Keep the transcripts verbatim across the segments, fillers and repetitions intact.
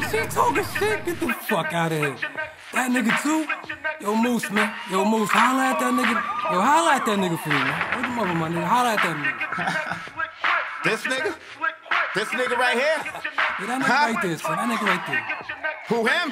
She talking shit? Get the fuck out of here. That nigga too? Yo, Moose, man. Yo, Moose, holla at that nigga. Yo, holla at that nigga for me, man. What's the mother, my nigga? Holla at that nigga. This nigga? This nigga right here? Yeah, that nigga huh? right there, son. That nigga right there. Who, him?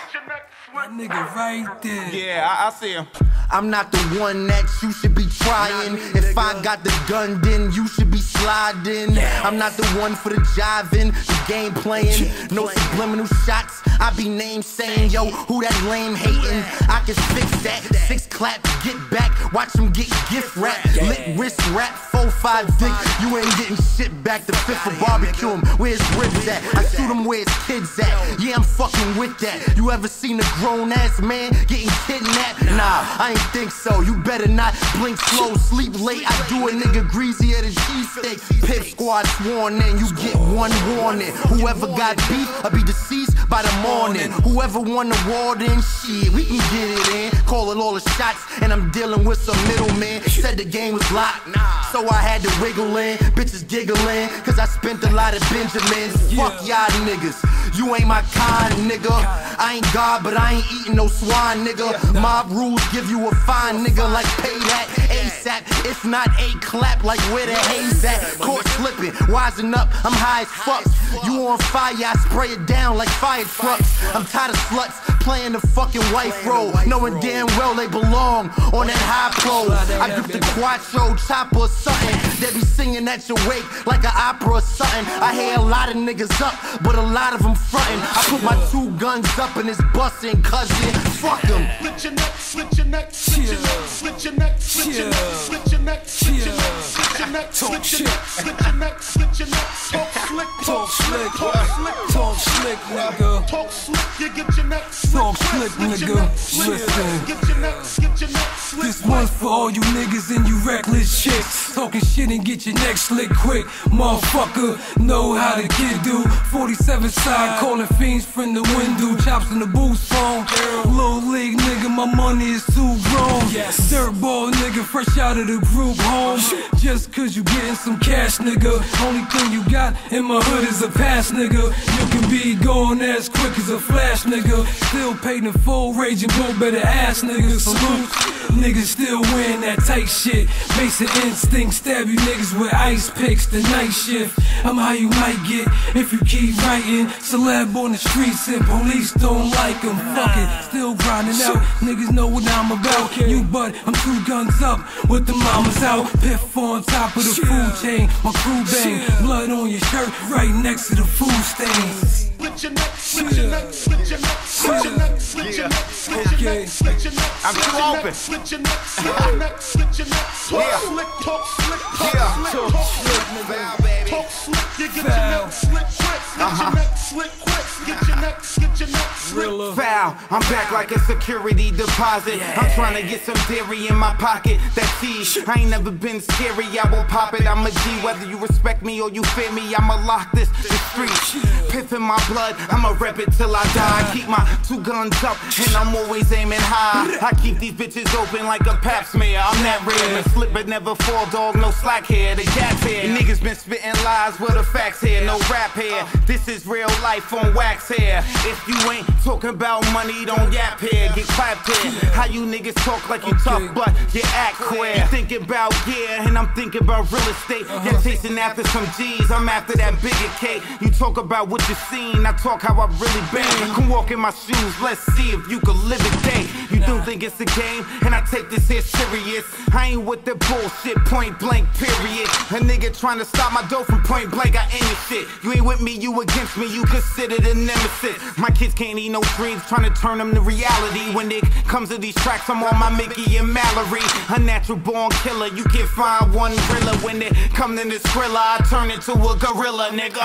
That nigga right there. Yeah, I, I see him. I'm not the one that you should be trying. If I got the gun, then you should be sliding. I'm not the one for the jiving, the game playing. No subliminal shots, I be name saying, yo, who that lame hating? I can fix that. Six clap, get back, watch him get gift wrap. Lit wrist rap, four five dick. You ain't getting shit back. The fifth for barbecue him. Where's ribs at? I shoot him where his kids at. Yeah, I'm fucking with that. You ever seen a grown ass man getting kidnapped? Nah, I ain't think so. You better not blink slow, sleep late. I do a nigga greasy at a cheesesteak. Pip squad sworn in, you get one warning. Whoever got beef, I'll be deceased by the morning. Whoever won the war, then shit, we can get it in. Calling all the shots, and I'm dealing with some middlemen. Said the game was locked, so I had to wiggle in. Bitches giggling, cause I spent a lot of Benjamins. Fuck y'all niggas, you ain't my kind, nigga. I ain't God, but I ain't eating no swine, nigga. Mob rules give you a fine, nigga, like pay that ASAP. If not a clap, like where the haze at. Caught slipping, wising up, I'm high as fuck. You on fire, I spray it down like fire trucks. I'm tired of sluts playing the fucking wife role, knowing damn well they belong on that high pole. I grip the quattro, chopper or something. They be singing at your wake like an opera or something. I hear a lot of niggas up, but a lot of them frontin'. I put my two guns up and it's bustin', cousin. Fuck them. Slit your neck, slit your neck, slit your neck, slit your neck, slit your neck, slit your neck, slit your neck, slit your neck, slit your neck, slit your neck, slit your neck. Talk slick, talk slick, talk slick, talk slick, nigga. Talk slick, you get your neck talk slick, nigga. Listen, get your neck, get your neck slick. This one's for all you niggas and you reckless chicks. Talking shit and get your neck slick quick. Motherfucker, know how the kid do. forty-seven side, calling fiends from the window. Chops in the booth phone. Little league nigga, my money is too grown. Dirt ball nigga, fresh out of the group home. Just cause you getting some cash, nigga. Only thing you got in my hood is a pass, nigga. You can be going as quick as a flash, nigga. Still paid in full, raging bull, better ass, nigga. Salute, niggas still wearing that tight shit. Basic instinct, stab you niggas with ice picks. The night shift, I'm how you might get if you keep writing. Celeb on the streets and police don't like them. Fuck it, still grinding out. Niggas know what I'm about. You but I'm two guns up with the mamas out. Piff on top of the food chain. My crew bang, blood on your shirt right next to the food stains. Split your neck, split your neck, split your neck, split your neck, split your neck, split your neck, split your neck. I'm too open. Split your neck, split your neck, split your neck. Talk slick, talk slick, talk slick, talk slick, talk slick. You get your neck slick quick, get your neck slick quick, get your neck, get your neck slick. Foul, I'm back like a security deposit. I'm trying to get some dairy in my pocket. That cheese, I ain't never been scary. I will pop it. I'm a G, whether you respect me or you fear me. I'ma lock this the street. Piff in my blood, I'ma rep it till I die. I keep my two guns up and I'm always aiming high. I keep these bitches open like a pap smear. I'm that rare, and slip but never fall, dog. No slack here, the gap here. Niggas been spitting lies with the facts here, no rap here. This is real life on wax here. If you ain't talking about money, don't yap here. Get clapped here. How you niggas talk like you tough, but you act queer. You thinking about gear, and I'm thinking about real estate. You're chasing after some G's, I'm after that bigger cake. You talk about what you seen, I talk how I really been. Come walk in my shoes, let's see if you can live a day. You don't think it's a game, and I take this here serious. I ain't with the bullshit, point blank, period. A nigga trying to stop my dough from point blank, I aim your shit. You ain't with me, you against me, you considered a nemesis. My kids can't eat no dreams, trying to turn them to reality. When it comes to these tracks, I'm on my Mickey and Mallory. A natural born killer, you can't find one gorilla. When it comes to this thriller, I turn into a gorilla, nigga.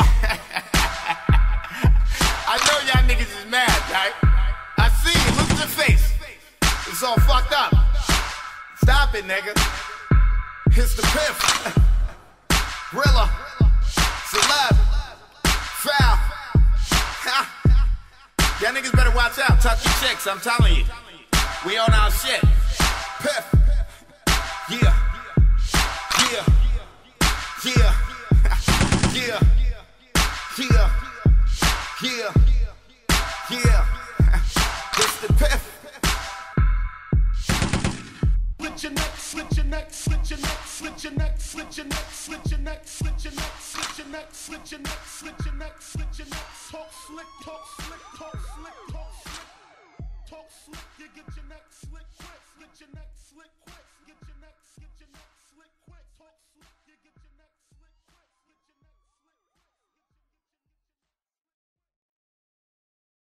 I know y'all niggas is mad, right? I see it, look at your face. It's all fucked up. Stop it, nigga. It's the Piff. Rilla. Celeb. Foul. Y'all niggas better watch out. Touch your chicks, I'm telling you. We on our shit. Piff. Yeah. Yeah. Yeah. Yeah. Yeah. Yeah. Yeah, it's the P I F. Slit your neck, slit your neck, slit your neck, slit your neck, slit your neck, slit your neck, slit your neck, slit your neck, slit your neck, slit your neck, slit your neck. Talk slick, talk slick, talk slick, talk slick, talk slick. You get your neck slit quick, slit your neck slit quick.